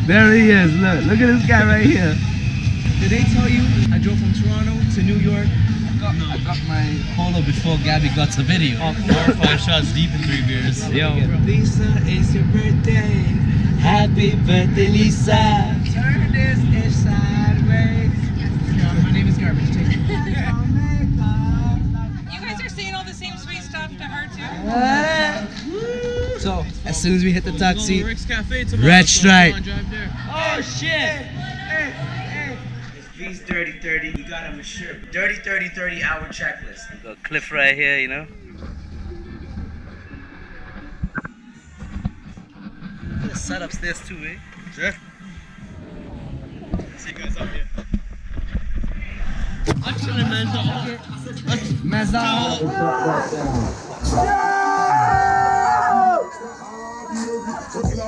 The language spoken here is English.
There he is. Look at this guy right here. Did they tell you I drove from Toronto to New York? I got my polo before Gabby got the video. 4 or 5 shots deep in 3 beers. Yo. Lisa, it's your birthday. Happy birthday, Lisa. Turn this inside way. My name is Garbage. Take it. You guys are saying all the same sweet stuff to her too. So, as soon as we hit the taxi, Rick's Cafe tomorrow. red stripe. Oh shit! V's Dirty 30, you got him a shirt. Dirty 30, 30 hour checklist. We got Cliff right here, you know. Let's set upstairs too, eh? Sure. See you guys up here. I'm chilling, man. Mezza.